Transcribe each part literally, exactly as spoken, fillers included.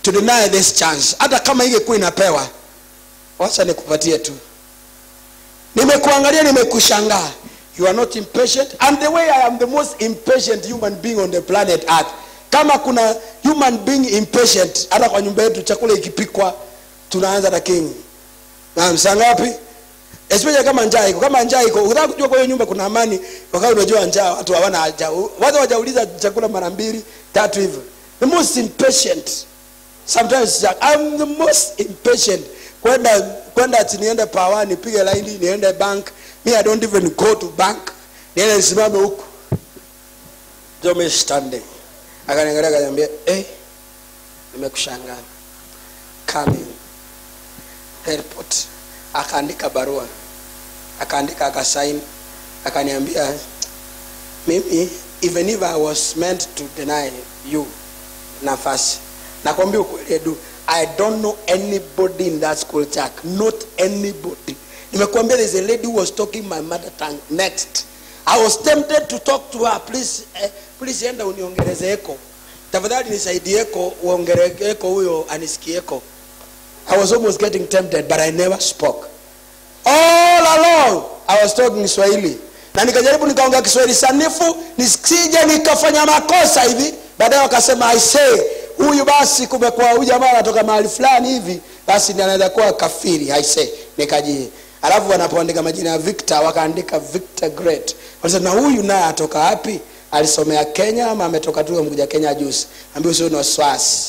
to deny this chance. Hata kama ingekuwa inapewa, wacha nikupatie tu. Nimekuangalia, nimekushangaa. You are not impatient, and the way I am the most impatient human being on the planet Earth. Kama kuna human being impatient, hata kwa nyumba yetu chakula ikipikwa tunaanza na king. Na saa ngapi? Especially kama njaa iko, kama njaa iko, unataka kujua kwa hiyo nyumba kuna amani, wakati unajua njaa watu hawana haja. Watu hawajauliza chakula mara mbili, tatu hivyo. The most impatient. Sometimes I'm the most impatient. Kwenda kwenda ati niende power, nipige line, niende bank. Me, I don't even go to bank. Niende nisimame huko. Jome standing. Akaniangalia akaniambia, "Eh, nimekushangaa. Come in." Airport. Akaandika barua. Akaandika akasign. Akaniambia, "Mimi, even if I was meant to deny you nafasi, nakwambia ukweli edu, I don't know anybody in that school, Jack. Not anybody. Nimekuambia there's a lady who was talking my mother tongue. Next. I was tempted to talk to her. Please, eh, please enda uniongeleze eko. Tafadhali nisaidie eko, uongeleze eko huyo anisikie eko. I was almost getting tempted, but I never spoke. All along, I was talking Swahili. Na nikajaribu nikaongea Kiswahili sanifu, nisije nikafanya makosa hivi. Baadaye wakasema, I say, huyu basi kumekuwa huyu jamaa anatoka mahali fulani hivi, basi ndiye anaweza kuwa kafiri. I say, nikaji. Alafu wanapoandika majina ya Victor, wakaandika Victor Great. Wanasema, na huyu naye atoka wapi? Alisomea Kenya ama ametoka tu amekuja Kenya juzi? Ambaye sio na swasi.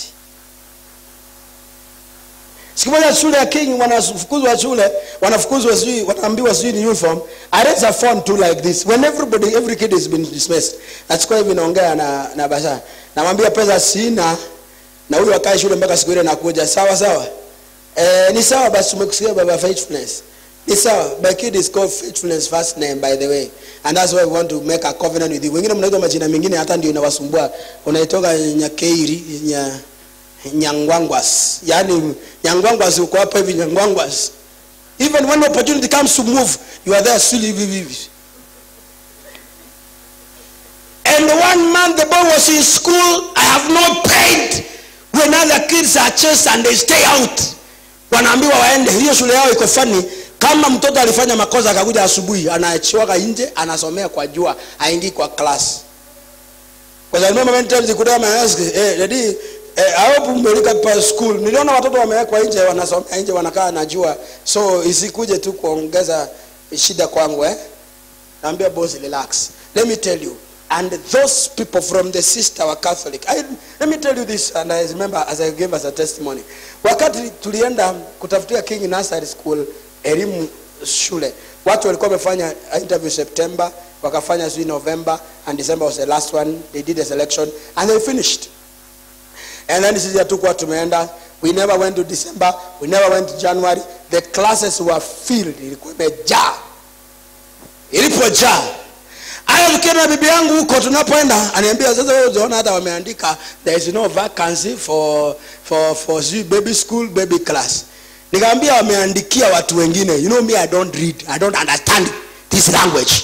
Siku moja shule ya King wanafukuzwa shule, wanafukuzwa sijui, wanaambiwa sijui ni uniform. I raise a phone too like this. When everybody, every kid has been dismissed. Nachukua hivi naongea na na basa. Namwambia pesa sina, na huyu akae shule mpaka siku ile nakuja. Sawa sawa. Eh, ni sawa basi tumekusikia baba Faithfulness. Ni sawa. My kid is called Faithfulness first name, by the way. And that's why we want to make a covenant with you. Wengine mnaitwa majina mengine hata ndio inawasumbua. Unaitoka Nyakeiri, nya Nyangwangwas. Yani Nyangwangwas uko hapa hivi Nyangwangwas. Even when opportunity comes to move, you are there still. And one month the boy was in school, I have not paid. When other kids are chased and they stay out, wanaambiwa waende. Hiyo shule yao iko funny. Kama mtoto alifanya makosa akakuja asubuhi, anaachiwa nje, anasomea kwa jua, haingii kwa class. Because I remember many times they could have asked, "Eh, daddy, eh, I hope umelika pa school." Niliona watoto wamewekwa nje, wanasomea nje, wanakaa na jua. So isikuje tu kuongeza shida kwangu eh. Naambia boss, relax. Let me tell you. And those people from the sister were Catholic. I, let me tell you this, and I remember as I gave us a testimony. Wakati tulienda kutafutia King Nursery School elimu shule, watu walikuwa wamefanya interview September, wakafanya sui November, and December was the last one. They did the selection and they finished. And then sisi hatukuwa tumeenda. We never went to December, we never went to January. The classes were filled. Ilikuwa imejaa. Ilipojaa, aya tukienda bibi yangu huko tunapoenda, aniambia sasa wewe unaona hata wameandika there is no vacancy for for for baby school, baby class. Nikamwambia wameandikia watu wengine. You know me, I don't read, I don't understand this language.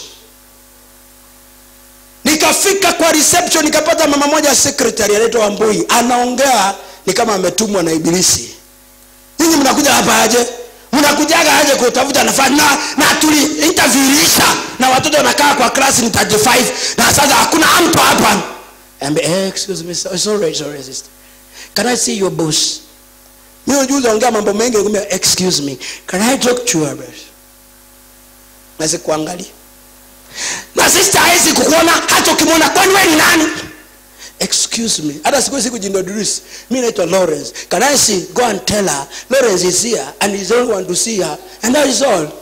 Nikafika kwa reception, nikapata mama moja secretary anaitwa Wambui, anaongea ni kama ametumwa na ibilisi. Ninyi mnakuja hapa aje? Mnakujaga aje kutafuta nafasi? Na na tuli interviewisha na watoto wanakaa kwa class ni thirty-five na sasa hakuna mtu hapa. Ambe, eh, excuse me, sorry, sorry sister. Can I see your boss? Mimi juzi ongea mambo mengi, nikamwambia excuse me, can I talk to you? Nasi kuangalia. Na sister haisi kukuona, hata ukimwona kwani wewe ni nani? Excuse me. Hata siku siku jindoduris. Mimi naitwa Lawrence. Can I see? Go and tell her Lawrence is here and he's the only one to see her. And that is all.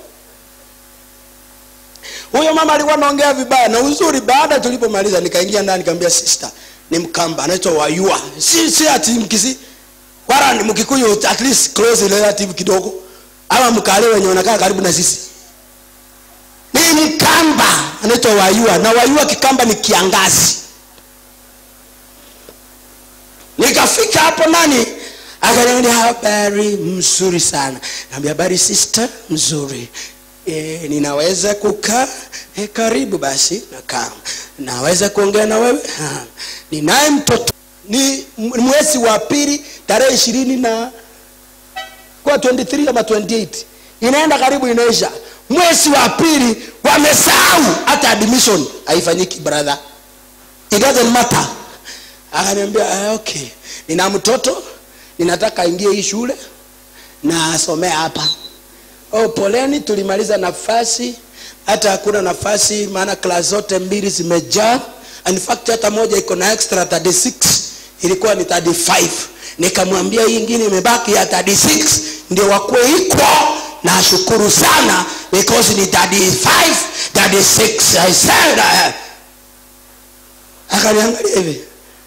Huyo mama alikuwa anaongea vibaya na uzuri. Baada tulipomaliza nikaingia ndani nikamwambia sister, ni Mkamba anaitwa Wayua. Si si ati Mkisi. Wala ni Mkikuyu, at least close relative kidogo. Ama Mkale wenye wanakaa karibu na sisi. Ni Mkamba anaitwa Wayua, na Wayua Kikamba ni kiangazi. Nikafika hapo nani akaniambia habari mzuri sana. Naambia habari sister, mzuri. E, ninaweza kukaa? E, karibu basi nakaa. Naweza kuongea na wewe? Ha. Ninaye mtoto ni mwezi wa pili tarehe ishirini na kwa twenty-three ama twenty-eight, inaenda karibu inaisha. Mwezi wa pili wamesahau hata admission haifanyiki brother. It doesn't matter. Akaniambia ah, okay, nina mtoto ninataka aingie hii shule na asomea hapa. Oh, poleni, tulimaliza nafasi, hata hakuna nafasi maana class zote mbili zimejaa. In fact hata moja iko na extra thirty-six, ilikuwa ni thirty-five. Nikamwambia hii nyingine imebaki ya thirty-six ndio wakwe equal, na shukuru sana because ni thirty-five thirty-six. I said uh, akaniangalia hivi,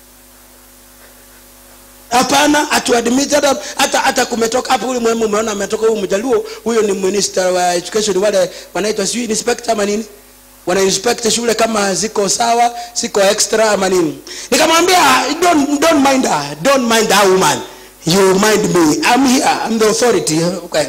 hapana atuadmit hata hata hata kumetoka hapo. Ule mwalimu umeona ametoka huyo Mjaluo, huyo ni minister wa education, wale wanaitwa sijui inspector ama nini, wana inspect shule kama ziko sawa ziko extra ama nini. Nikamwambia don't don't mind her, don't mind her woman, you mind me, I'm here, I'm the authority. Okay,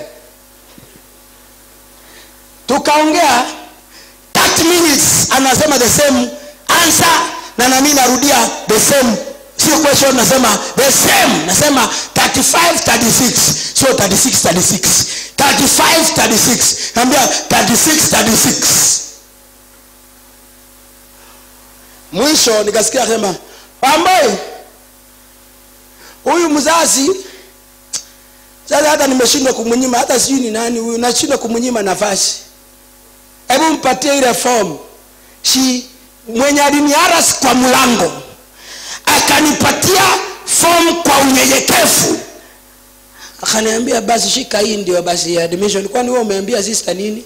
tukaongea thirty minutes, anasema the same answer na nami narudia the same, sio question, nasema the same, nasema thirty-five thirty-six, so thirty-six thirty-six, thirty-five thirty-six, naambia thirty-six thirty-six. Mwisho nikasikia akasema, "Pambai, huyu mzazi sasa hata nimeshindwa kumnyima, hata sijui ni nani huyu, nashindwa kumnyima nafasi. Hebu mpatie ile form." Shi mwenye aliniaras kwa mlango akanipatia form kwa unyenyekevu. Akaniambia basi shika hii ndio basi ya admission. Kwani wewe umeambia sister nini?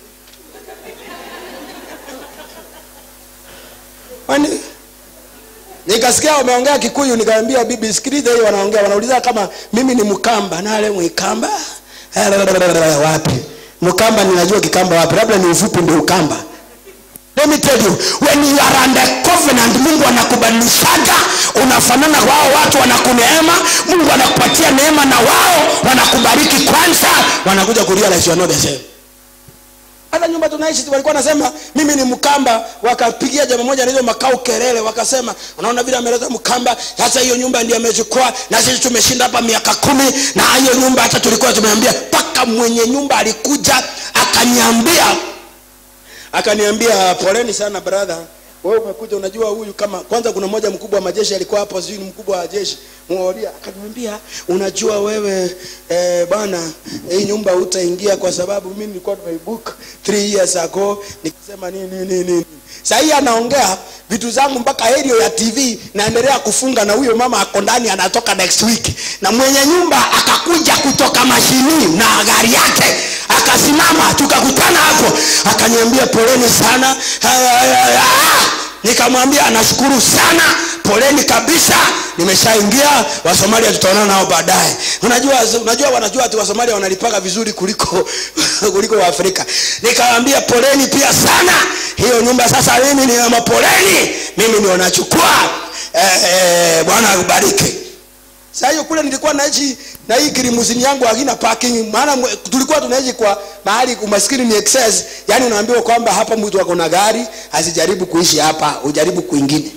Kwani nikasikia wameongea Kikuyu, nikamwambia bibi sikiliza hiyo wanaongea, wanauliza kama mimi ni Mkamba. Na wale Mkamba wapi? Mkamba ninajua Kikamba wapi, labda ni ufupi ndio Ukamba. Let me tell you, when you are under covenant, Mungu anakubadilishaga, unafanana wao, watu wanakuneema, Mungu anakupatia neema na wao wanakubariki kwanza, wanakuja kurealize you are not the same. Hata nyumba tunaishi walikuwa nasema mimi ni Mkamba, wakapigia jamaa moja anaitwa Makau kelele, wakasema unaona vile ameleta Mkamba, sasa hiyo nyumba ndiye amechukua, na sisi tumeshinda hapa miaka kumi na hiyo nyumba hata tulikuwa tumeambia. Paka mwenye nyumba alikuja akaniambia akaniambia poleni sana brother, wewe umekuja, unajua huyu kama kwanza kuna mmoja mkubwa wa majeshi alikuwa hapo, sijui ni mkubwa wa jeshi muolia, akaniambia unajua wewe eh, bana hii nyumba utaingia kwa sababu mimi nilikuwa nimebook three years ago. Nikasema nini nini nini. Sasa hii anaongea vitu zangu mpaka radio ya T V naendelea kufunga, na huyo mama ako ndani anatoka next week, na mwenye nyumba akakuja kutoka mashini na gari yake akasimama, tukakutana hapo, akaniambia poleni sana. Nikamwambia nashukuru sana, poleni kabisa, nimeshaingia, wa Somalia tutaonana nao baadaye. Unajua unajua wanajua ati wa Somalia wanalipaka vizuri kuliko kuliko wa Afrika. Nikamwambia poleni pia sana, hiyo nyumba sasa mimi ni mapoleni, mimi ndio nachukua. Eh, eh, Bwana akubariki. Sasa hiyo kule nilikuwa naishi na hii kilimuzini yangu hakina parking, maana tulikuwa tunaishi kwa mahali umaskini ni excess. Yani unaambiwa kwamba hapa mtu wako na gari asijaribu kuishi hapa, ujaribu kwingine.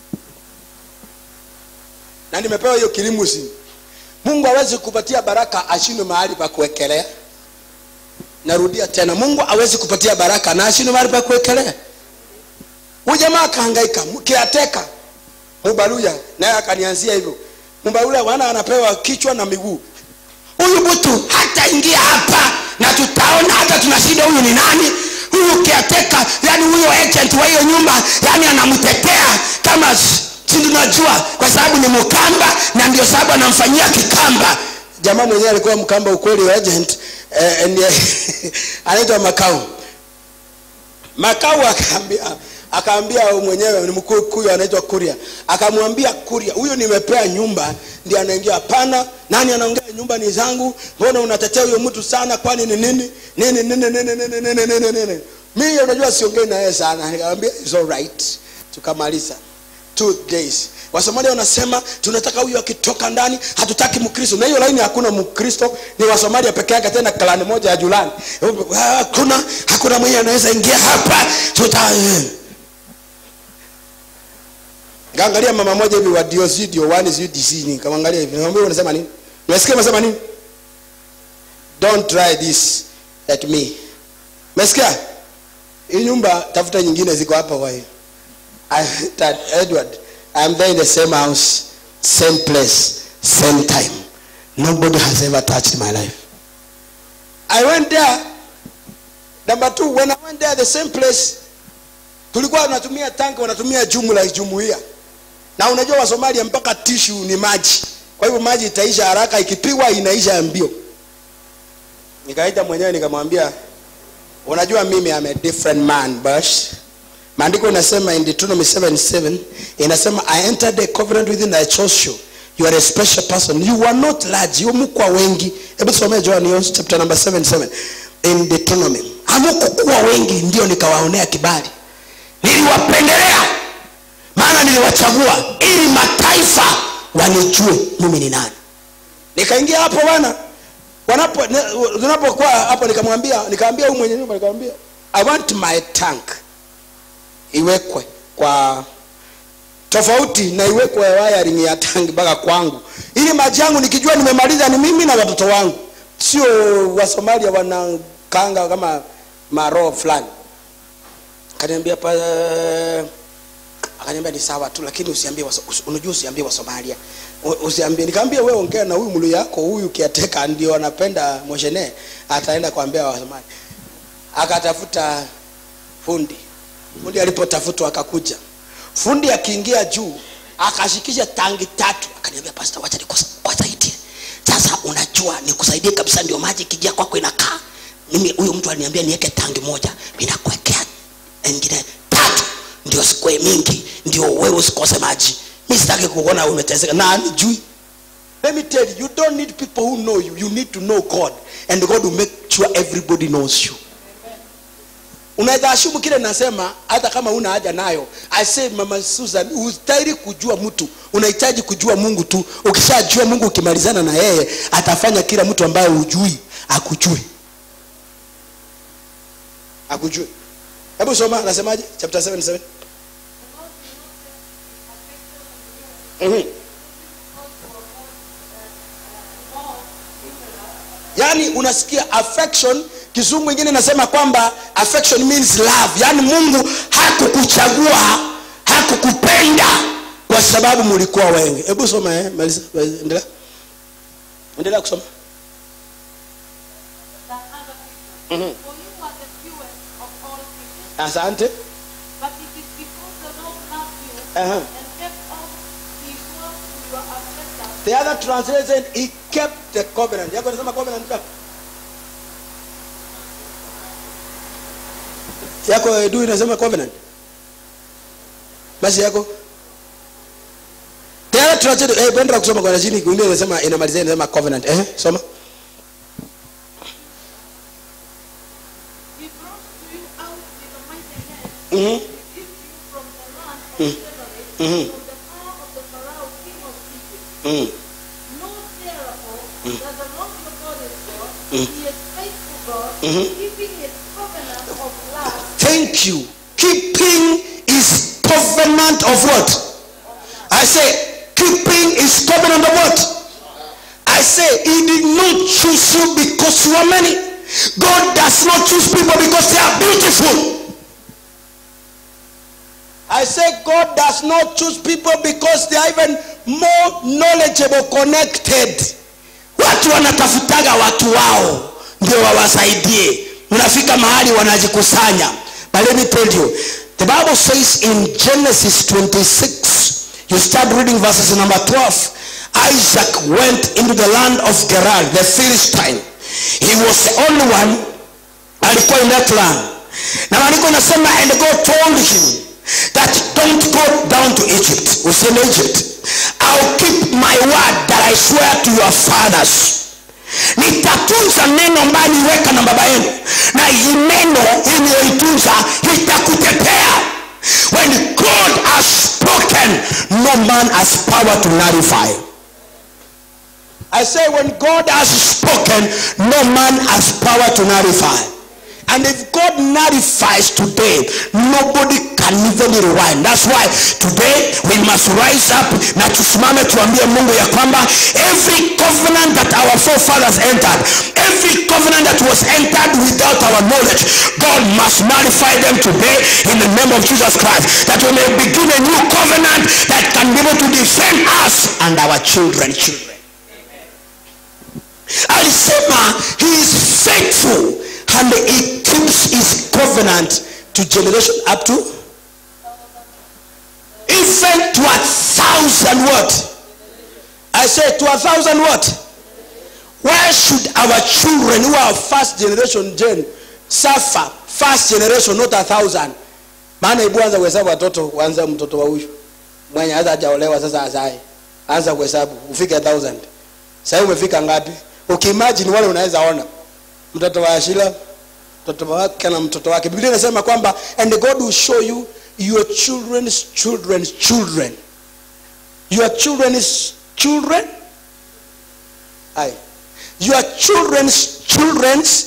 Na nimepewa hiyo kilimuzini. Mungu hawezi kupatia baraka ashindwe mahali pa kuwekelea. Narudia tena, Mungu hawezi kupatia baraka na ashindwe mahali pa kuwekelea. Huyu jamaa kahangaika, mkiateka Mubaluya naye akanianzia hivyo. Mubaluya wana anapewa kichwa na miguu. Huyu mtu hata ingia hapa na tutaona hata tunashida huyu ni nani. Huyu kiateka, yani huyo agent wa hiyo nyumba, yani anamtetea kama si tunajua kwa sababu ni Mkamba na ndio sababu anamfanyia Kikamba. Jamaa mwenyewe alikuwa Mkamba ukweli, agent eh, anaitwa Makau. Makau akaambia akaambia mwenyewe ni mkuu huyo anaitwa Kuria, akamwambia Kuria, huyo nimepea nyumba ndiye anaingia. Hapana, nani anaongea nyumba ni zangu, mbona unatetea huyo mtu sana, kwani ni nini nini nini nini nini nini nini. Mimi unajua siongei na yeye sana. Nikamwambia it's all right, tukamaliza two days. Wasomalia wanasema tunataka huyo akitoka ndani, hatutaki Mkristo. Na hiyo line hakuna Mkristo, ni Wasomalia peke yake, tena klani moja ya Julani. Hakuna hakuna mwenye anaweza ingia hapa. Tuta Nikaangalia mama moja hivi wa Diosidio one is U D C, nikamwangalia hivi. Nikamwambia unasema nini? Unasikia unasema nini? Don't try this at me. Umesikia? Hii nyumba tafuta nyingine ziko hapa kwa hiyo. I Edward, I am there in the same house, same place, same time. Nobody has ever touched my life. I went there. Number two, when I went there, the same place, tulikuwa tunatumia tanki, wanatumia jumla jumuiya. Na unajua wa Somalia mpaka tissue ni maji. Kwa hivyo maji itaisha haraka, ikipigwa inaisha mbio. Nikaita mwenyewe nikamwambia, unajua mimi I'm a different man, Bash. Maandiko inasema in Deuteronomy seven seven, inasema I entered the covenant within I chose you. You are a special person. You are not large. You mukwa wengi. Hebu tusome John chapter number seven seven in Deuteronomy. Hamukuwa wengi ndio nikawaonea kibali. Niliwapendelea maana niliwachagua ili mataifa wanijue mimi ni nani. Nikaingia hapo bwana. Wanapo tunapokuwa hapo nikamwambia nikamwambia huyu mwenye nyumba nikamwambia I want my tank iwekwe kwa tofauti na iwekwe wiring ya tank mpaka kwangu. Ili maji yangu nikijua nimemaliza ni mimi na watoto wangu. Sio wa Somalia wanakanga kama maro fulani. Akaniambia pa akaniambia ni sawa tu lakini usiambie unajua usiambie wa Somalia. Usiambie nikamwambia wewe ongea na huyu mlu yako huyu kiateka ndio anapenda moshene ataenda kuambia wa Somalia. Akatafuta fundi. Fundi alipotafutwa akakuja. Fundi akiingia juu akashikisha tangi tatu akaniambia pastor wacha nikusaidie. Sasa unajua nikusaidie kabisa ndio maji kijia kwako inakaa. Mimi huyo mtu aliniambia niweke tangi moja mimi nakuwekea nyingine tatu ndio sikwe mingi ndio wewe usikose maji. Mimi sitaki kuona umeteseka na nijui. Let me tell you, you don't need people who know you. You need to know God and God will make sure everybody knows you. Unaweza ashumu kile nasema hata kama una haja nayo. I say Mama Susan, ustahili kujua mtu, unahitaji kujua Mungu tu. Ukishajua Mungu ukimalizana na yeye atafanya kila mtu ambaye hujui akujue. Akujue. Hebu soma anasemaje chapter seven seven. Mhm. Yani unasikia affection, kizungu kingine nasema kwamba affection means love. Yani Mungu hakukuchagua, hakukupenda kwa sababu mlikuwa wengi. Hebu soma eh, maliza endelea. Endelea kusoma. Mhm. Asante. But it is because the Lord loved you Uh-huh. and kept all his word to your ancestors. The other translation, he kept the covenant. Yako nasema covenant ngapi? Yako edu inasema covenant. Basi yako. The other translation, eh bendera kusoma kwa chini kuingia inasema inamalizia inasema covenant. Eh, soma. He brought to you out with a mighty hand. Mhm. He saved you from the land of slavery, Mhm. from the power of the Pharaoh, king of Egypt. Mhm. Know therefore that the Lord your God is God. Mm. He is faithful God, Mhm. keeping his covenant of love. Thank you. Keeping is covenant of what? I say keeping is covenant of what? I say he did not choose you because you are many. God does not choose people because they are beautiful. I say God does not choose people because they are even more knowledgeable, connected. Watu wanatafutaga watu wao ndio wawasaidie. Unafika mahali wanajikusanya. But let me tell you, the Bible says in Genesis twenty-six, you start reading verses number twelve. Isaac went into the land of Gerar, the Philistine. He was the only one alikuwa in that land. Na maandiko nasema and God told him that don't go down to Egypt. Usiende Egypt. I'll keep my word that I swear to your fathers. Nitatunza neno ambalo niweka na baba yenu. Na hii neno iliyoitunza itakutetea. When God has spoken, no man has power to nullify. I say when God has spoken, no man has power to nullify. And if God God nullifies today, nobody can even rewind. That's why today we must rise up na tusimame tuambie Mungu ya kwamba every covenant that our forefathers entered, every covenant that was entered without our knowledge, God must nullify them today in the name of Jesus Christ, that we may begin a new covenant that can be able to defend us and our children children. Alisema he is faithful and he keeps his covenant to generation up to even to a thousand what? I say to a thousand what? Why should our children who are first generation gen suffer first generation, not a thousand? Maana ibu anza kuhesabu watoto, anza mtoto wa huyu mwenye hata hajaolewa sasa azae, anza kuhesabu ufike a thousand. Sasa umefika ngapi? Ukiimagine wale unaweza ona mtoto wa Ashila, mtoto wake na mtoto wake. Biblia inasema kwamba and God will show you your children's children's children. Your children's children. Aye. Your children's children's.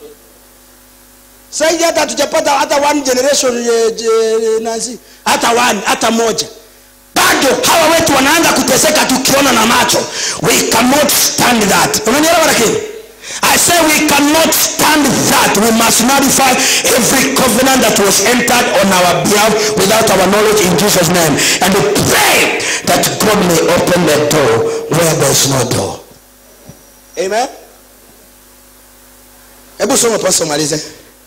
Sasa hata tujapata hata one generation nasi hata one hata moja. Bado hawa wetu wanaanza kuteseka tukiona na macho. We cannot stand that. Unanielewa lakini? I say we cannot stand that. We must nullify every covenant that was entered on our behalf without our knowledge in Jesus' name. And we pray that God may open the door where there is no door. Amen. Ebu soma pastor malize.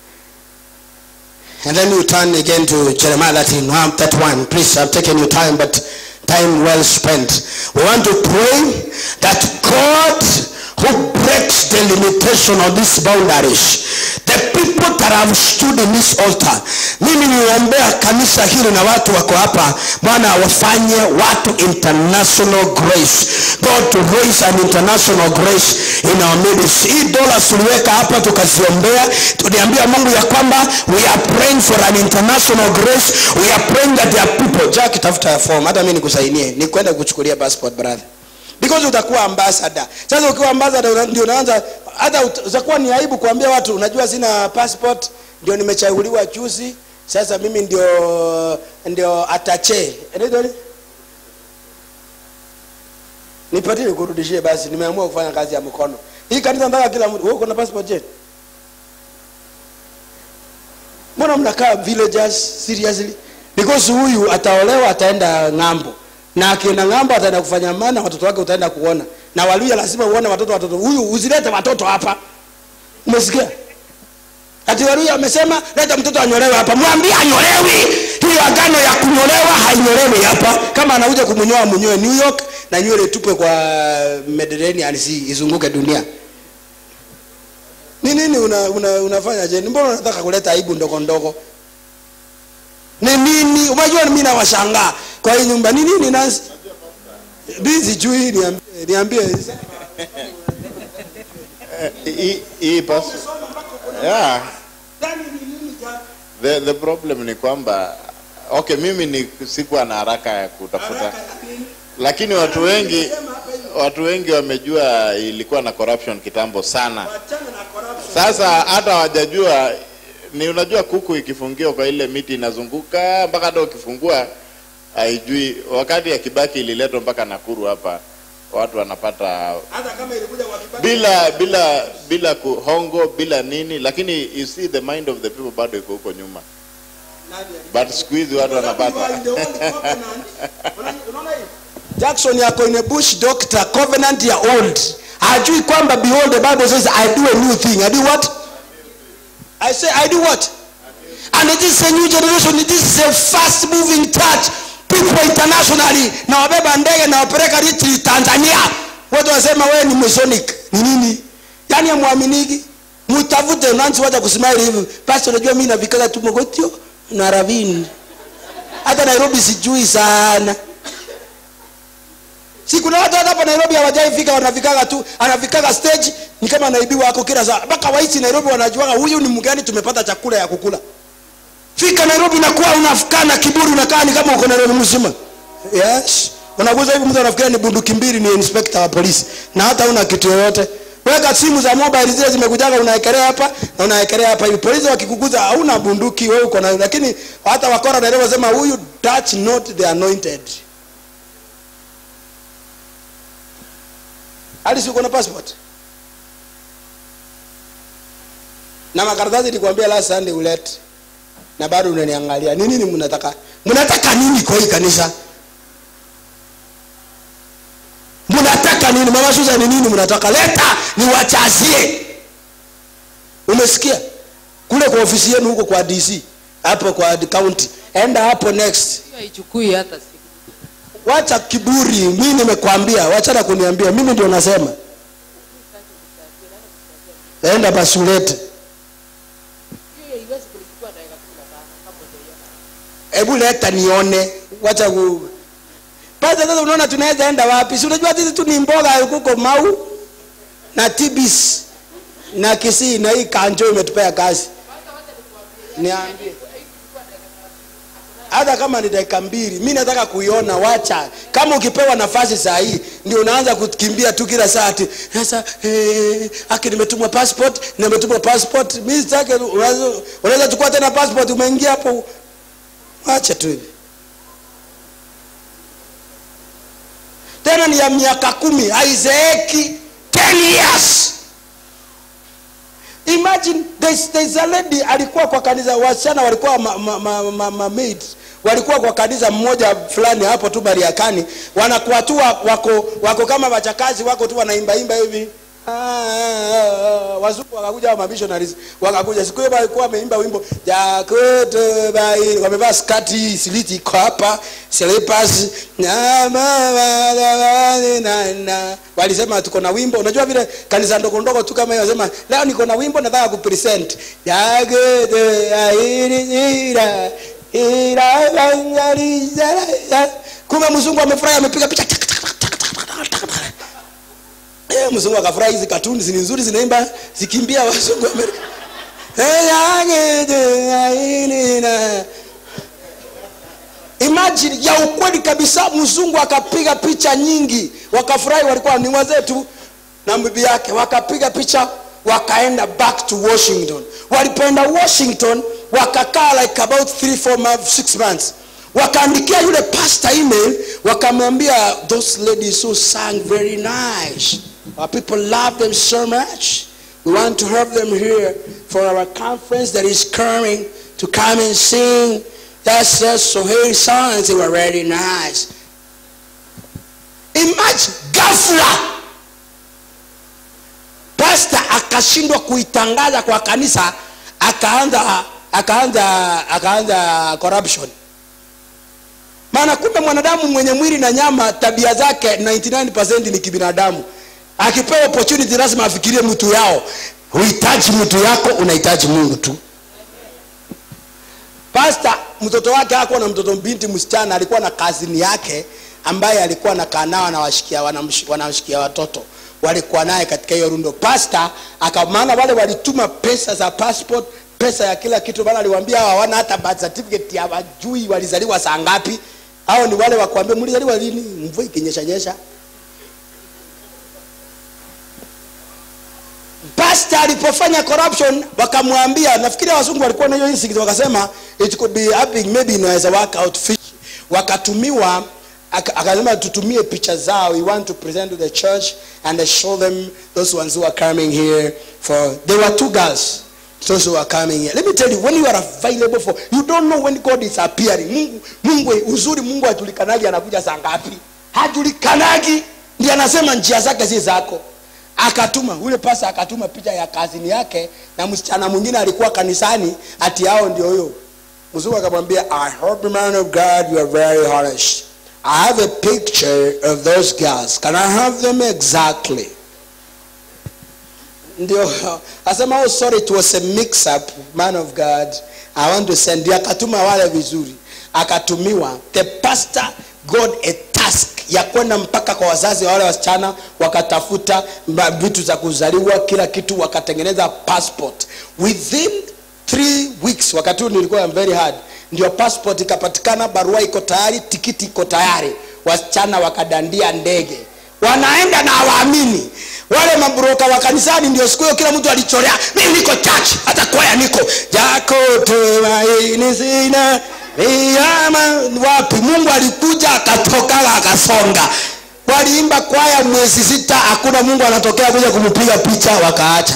And then you turn again to Jeremiah thirty-one. Please, I've taken your time, but time well spent. We want to pray that God who breaks the limitation of these boundaries, the people that have stood in this altar, mimi niombea kanisa hili na watu wako hapa, Bwana wafanye watu international grace. God to raise an international grace in our midst. Hii dola tuliweka hapa tukaziombea, tuliambia Mungu ya kwamba we are praying for an international grace. We are praying that there are people. Jack tafuta form, hata mimi nikusainie, ni kwenda kuchukulia passport brother. Because utakuwa ambassador. Sasa ukiwa ambassador ndio unaanza hata utakuwa ni aibu kuambia watu unajua sina passport, ndio nimechaguliwa juzi, sasa mimi ndio ndio atache. Ndio nipatie kurudishie basi, nimeamua kufanya kazi ya mkono. Hii kanisa nataka kila mtu, wewe uko na passport je? Mbona mnakaa villagers seriously? Because huyu ataolewa ataenda ng'ambo. Na akienda ng'ambo ataenda kufanya maana watoto wake utaenda kuona. Na Waluya lazima uone watoto watoto. Huyu usilete watoto hapa. Umesikia? Ati Waluya amesema leta mtoto anyolewe hapa. Mwambie anyolewi. Hiyo agano ya kunyolewa hainyolewi hapa. Kama anakuja kumunyoa munyoe New York na nywele tupe kwa Mediterranean Sea izunguke dunia. Ni nini una, una, unafanya je? Mbona unataka kuleta aibu ndogo ndogo? Ni nini? Unajua mimi na washangaa. Kwa hii nyumba ni nini Nancy? Busy juu niambie niambie. Hii hii pass. Yeah. The the problem ni kwamba okay mimi ni sikuwa na haraka ya kutafuta. Lakini watu wengi watu wengi wamejua ilikuwa na corruption kitambo sana. Sasa hata hawajajua ni unajua kuku ikifungiwa kwa ile miti inazunguka mpaka hata ukifungua haijui. Wakati ya Kibaki ililetwa mpaka Nakuru hapa watu wanapata hata kama ilikuja kwa Kibaki bila bila bila kuhongo bila nini, lakini you see the mind of the people bado iko huko nyuma. But squeeze watu wanapata. Jackson yako in a bush doctor covenant ya old. Hajui kwamba behold the Bible says I do a new thing. I do what? I say I do what? And it is a new generation. It is a fast moving church. People internationally na wabeba ndege na wapeleka riti Tanzania. Watu wasema wewe ni Masonic. Ni nini? Yaani amwaminiki. Mtafute nanzi wacha kusimama hivi. Pastor unajua mimi navikaka tu Mogotio na Ravini. Hata Nairobi sijui sana. Si kuna watu hapa Nairobi hawajaifika wanavikaka tu, anavikaka stage ni kama naibiwa wako kila saa. Mpaka waisi Nairobi wanajua huyu ni mgani tumepata chakula ya kukula. Fika Nairobi na kuwa unafikana kiburi unakaa ni kama uko Nairobi mzima. Yes. Unaguza hivi mtu anafikiria ni bunduki mbili ni inspector wa polisi na hata una kitu yoyote. Weka simu za mobile zile zimekujaga, unaekelea hapa na unaekelea hapa hivi. Polisi wakikukuza hauna bunduki wewe uko na, lakini hata wakora na leo sema huyu touch not the anointed. Hadi uko na passport. Na makaratasi nilikwambia last Sunday ulete. Na bado unaniangalia. Nini nini mnataka? Mnataka nini kwa hii kanisa? Mnataka nini? Mama Susan ni nini mnataka? Leta niwachazie. Umesikia? Kule kwa ofisi yenu huko kwa D C, hapo kwa county. Enda hapo next. Hiyo haichukui hata siku. Wacha kiburi, mimi nimekwambia, wacha na kuniambia, mimi ndio nasema. Enda basi ulete. Hiyo haiwezi kulichukua dakika kumi na tano kama ndio. Hebu leta nione, wacha ku. Pasa sasa unaona tunaweza enda wapi? Si unajua sisi tu ni mboga huko Mau na Tibis na Kisii na hii Kanjo imetupea kazi. Niambie. Hata kama ni dakika mbili, mimi nataka kuiona, wacha. Kama ukipewa nafasi saa hii, ndio unaanza kukimbia tu kila saa ati. Sasa eh aki nimetumwa passport, nimetumwa passport. Mimi sitaki unaweza chukua tena passport umeingia hapo. Wacha tu hivi. Tena ni ya miaka kumi, haizeeki ten years. Imagine there's, there's a lady alikuwa kwa kanisa, wasichana walikuwa ma, ma, ma, ma, ma maid, walikuwa kwa kanisa mmoja fulani hapo tu Bariakani, wanakuwa tu wako wako kama wachakazi wako tu wanaimba imba hivi. Ah, wazungu wakakuja wa missionaries wakakuja siku hiyo walikuwa wameimba wimbo Jakoto bai, wamevaa skati siliti iko hapa slippers na na na walisema tuko na wimbo. Unajua vile kanisa ndogo ndogo tu kama hiyo, wasema leo niko na wimbo nataka kupresent Jakoto airira ira langariza. Kumbe mzungu amefurahi, amepiga picha. Eh, mzungu akafurahi, hizi cartoons ni nzuri zinaimba zikimbia wazungu Amerika. Imagine ya ukweli kabisa, mzungu akapiga picha nyingi, wakafurahi, walikuwa ni wazee tu na bibi yake, wakapiga picha wakaenda back to Washington. Walipoenda Washington wakakaa like about three four months six months. Wakaandikia yule pastor email, wakamwambia those ladies who sang very nice. Our people love them so much. We want to have them here for our conference that is coming to come and sing. That's just so hey songs, they were very nice. Imagine ghafla pastor akashindwa kuitangaza kwa kanisa, akaanza akaanza akaanza corruption. Maana kumbe mwanadamu mwenye mwili na nyama, tabia zake ninety nine percent ni kibinadamu. Akipewa opportunity lazima afikirie mtu yao. Huhitaji mtu yako, unahitaji Mungu tu. Pastor mtoto wake hakuwa na mtoto binti msichana, alikuwa na kazini yake ambaye alikuwa anakaa nao na washikia wanamshikia watoto. Walikuwa naye katika hiyo rundo. Pastor akamana wale walituma pesa za passport, pesa ya kila kitu, bana aliwaambia hawana hata birth certificate ya wajui walizaliwa saa ngapi. Hao ni wale wakwambia mlizaliwa lini, mvua ikinyesha nyesha. Pastor alipofanya corruption wakamwambia, nafikiri wazungu walikuwa na hiyo instinct, wakasema it could be happening, maybe inaweza work out fish. Wakatumiwa akasema tutumie picha zao, we want to present to the church and they show them those ones who are coming here for. There were two girls, those who are coming here. Let me tell you, when you are available for, you don't know when God is appearing. Mungu Mungu uzuri, Mungu hajulikanagi anakuja saa ngapi, hajulikanagi, ndiye anasema njia zake si zako. Akatuma ule pasa, akatuma picha ya kazini yake na msichana mwingine alikuwa kanisani, ati hao ndio huyo. Mzungu akamwambia, I hope man of God you are very honest. I have a picture of those girls. Can I have them exactly? Ndio asema, oh sorry, it was a mix up man of God. I want to send you. Akatuma wale vizuri. Akatumiwa. The pastor got a task ya kwenda mpaka kwa wazazi wale wasichana, wakatafuta vitu za kuzaliwa kila kitu, wakatengeneza passport within three weeks. Wakati nilikuwa very hard, ndio passport ikapatikana, barua iko tayari, tikiti iko tayari. Wasichana wakadandia ndege, wanaenda na waamini, Wale mabroka wa kanisani ndio siku hiyo kila mtu alichorea, mimi niko church, hata kwaya niko. Jako tumaini sina Yama wapi. Mungu alikuja akatoka akasonga. Waliimba kwaya mwezi sita, hakuna Mungu anatokea kuja kumpiga picha, wakaacha.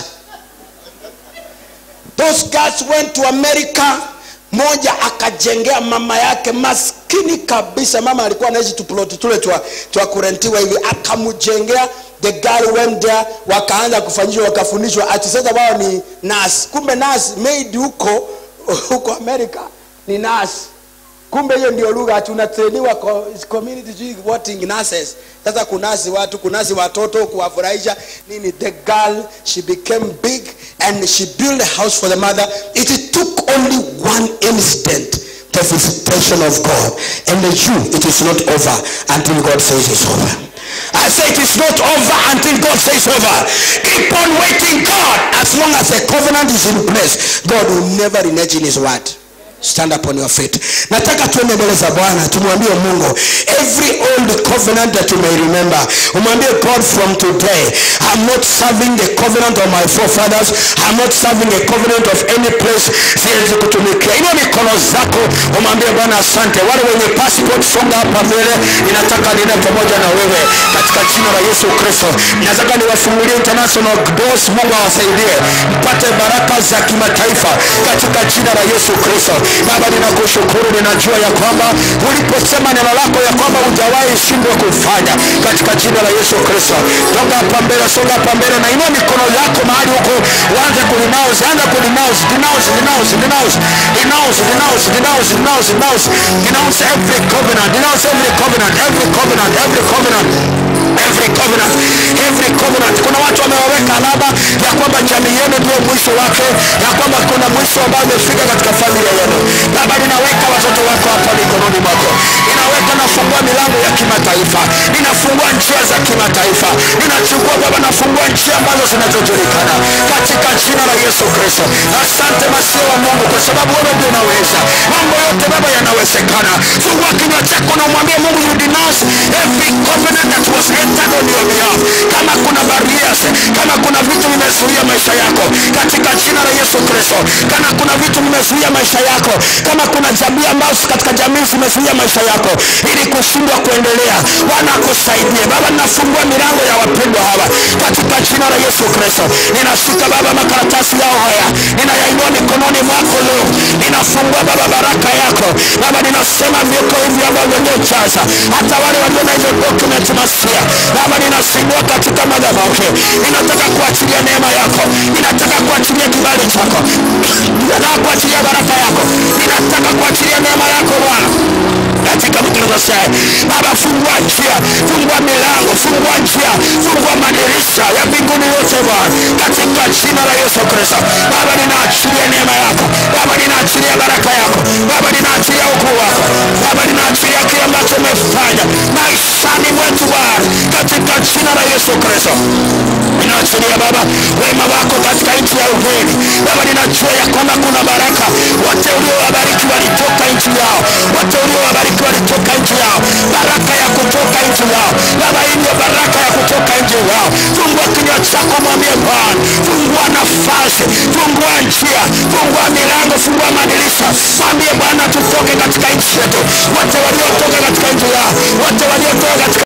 Those guys went to America. Moja akajengea mama yake maskini kabisa. Mama alikuwa anaishi tuploti tule twa, twa kurentiwa hivi. Akamujengea. The girl went there. Wakaanza kufanyishwa, wakafundishwa. Ati sasa wao ni nurse. Kumbe nurse maid huko huko America ni nurse. Kumbe hiyo ndio lugha ati unatrainiwa community working nurses. Sasa kunasi watu, kunasi watoto, kuwafurahisha nini. The girl, she became big and she built a house for the mother. It took only one instant, the visitation of God. And the Jew, it is not over until God says it's over. I say it is not over until God says over. Keep on waiting, God. As long as the covenant is in place, God will never renege in his word. Stand up on your feet. Nataka tuende mbele za Bwana, tumwambie Mungu every old covenant that you may remember. Umwambie God, from today I'm not serving the covenant of my forefathers. I'm not serving a covenant of any place. Siwezi kutumikia. Inua mikono zako, umwambie Bwana asante. Wale wenye passport songa hapa mbele. Ninataka nina pamoja na wewe katika jina la Yesu Kristo. Ninataka niwafungulie international doors. Mungu awasaidie mpate baraka za kimataifa katika jina la Yesu Kristo. Baba, ninakushukuru, ninajua ya kwamba uliposema neno lako ya kwamba hujawahi shindwa kufanya katika jina la Yesu Kristo. Songa hapa mbele, songa hapa mbele na inua mikono yako mahali huko, uanze kulinounce, anza kulinounce, denounce, denounce, denounce, denounce, denounce, denounce, denounce, denounce, denounce every covenant, denounce every covenant, every covenant, every covenant, every covenant, every covenant. Kuna watu wameweka alama ya kwamba jamii yenu ndio mwisho wake, ya kwamba kuna mwisho ambao umefika katika familia yenu. Baba, ninaweka watoto wako hapa mikononi mwako. Ninaweka, nafungua milango ya kimataifa. Ninafungua njia za kimataifa. Ninachukua Baba, nafungua njia ambazo zinazojulikana katika jina la Yesu Kristo. Asante Masihi wa Mungu, kwa sababu wewe ndio unaweza. Mambo yote Baba yanawezekana. Fungua kinywa chako na umwambie Mungu, you denounce every covenant that was entered on your behalf. Kama kuna barriers, kama kuna vitu vimezuia maisha yako katika jina la Yesu Kristo. Kama kuna vitu vimezuia maisha yako, kama kuna jamii ambazo katika jamii zimezuia maisha yako ili kushindwa kuendelea, Bwana akusaidie. Baba, ninafungua milango ya wapendwa hawa katika jina la Yesu Kristo. Ninashika Baba makaratasi yao haya, ninayainua mikononi mwako leo. Ninafungua Baba baraka yako. Baba, ninasema vyoko hivi ambavyo ndio chaza hata wale walio na hizo document Masia. Baba, ninasindua katika madhabahu. Ninataka kuachilia neema yako. Ninataka kuachilia kibali chako. Ninataka kuachilia baraka yako. Ninataka kuachilia neema yako Bwana katika mkutano huu. Baba, fungua njia, fungua milango, fungua njia, fungua madirisha ya mbinguni yote Bwana katika jina la Yesu Kristo. Baba, ninaachilia neema yako. Baba, ninaachilia baraka yako. Baba, ninaachilia ukuu wako. Baba, ninaachilia kile ambacho umefanya maishani mwetu Bwana katika jina la Yesu Kristo. Ninaachilia Baba wema wako katika nchi ya ugeni. Baba, ninajua ya kwamba kuna baraka. Wote uliowabariki walitoka nchi yao. Wote uliowabariki walitoka nchi yao. Baraka ya kutoka nchi yao. Baba, hii ndio baraka ya kutoka nchi yao. Fungua kinywa chako, mwambie Bwana, fungua nafasi, fungua njia, fungua milango, fungua madirisha. Mwambie Bwana, tutoke katika nchi yetu. Wote waliotoka katika nchi yao, wote waliotoka katika